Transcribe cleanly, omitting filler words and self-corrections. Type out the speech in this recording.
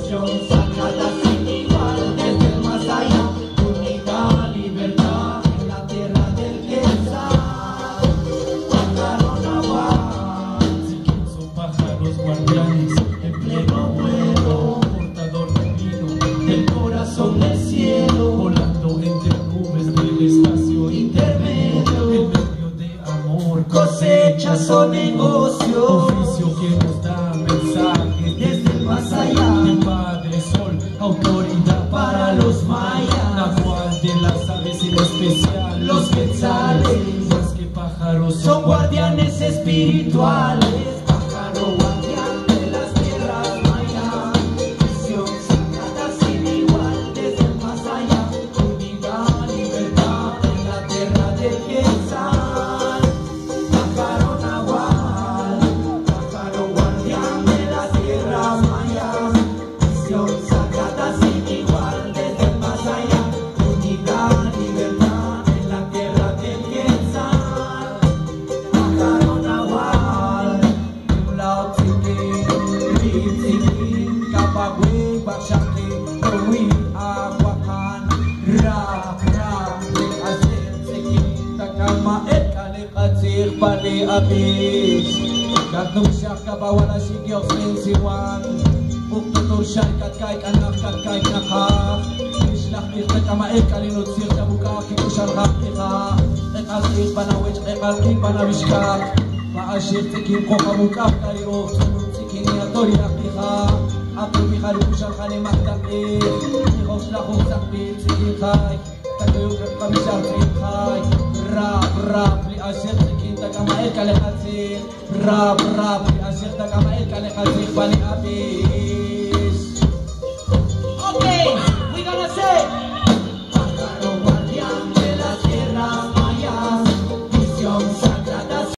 Visión sagrada sin igual desde el más allá. Unidad, libertad en la tierra del Quetzal. Pájaro nahual. Son pájaros guardianes en pleno vuelo, portador divino Del corazón del cielo, volando entre nubes del espacio intermedio, en medio de amor, cosechas o negocios. oficio que nos da mensajes Desde el más allá, del Padre Sol, autoridad para los mayas, nahual de las aves en especial, los quetzales, más que pájaros son guardianes espirituales. Pájaro guardián de las tierras mayas. Visión sagrada sin igual desde el más allá. Unidad, libertad en la tierra del Quetzal. Pájaro nahual, pájaro guardián de las tierras mayas. Visión sagrada sin igual desde el más allá. Unidad, libertad en la tierra del Quetzal. Pájaro nahual, Lao Tzikin, Ritzikin, Kapagui, Bakshaki, Ruin, Aguakan, Rap, Azer, Tzikin, Takama, Kalikatzir, Pali, Abis, Gatnum Shaka, Bawala, Shigyo, Sensiwan, Uktutur, Sharkat, Kaik, Anak, Kaik, Nakak, Ishlach, Takama, Kalinutzir, Tabuka, Kikushan, Hakika, Ekalkin, Banawich, Ekalkin, Banawishkak, Paashir Tikin Kokamukap Kaliro, Tikin Yatori Akliha, Apu Mihari Kushal Khani Mahdaki, Nihos Lahum Zakbi, Tikin Khai, Takayuk Kamishal Tikin Khai, Rap, Li Ashir Tikin Takamael Kalekhatzir, Rap, Li Ashir Takamael Kalekhatzir, Bani Abi.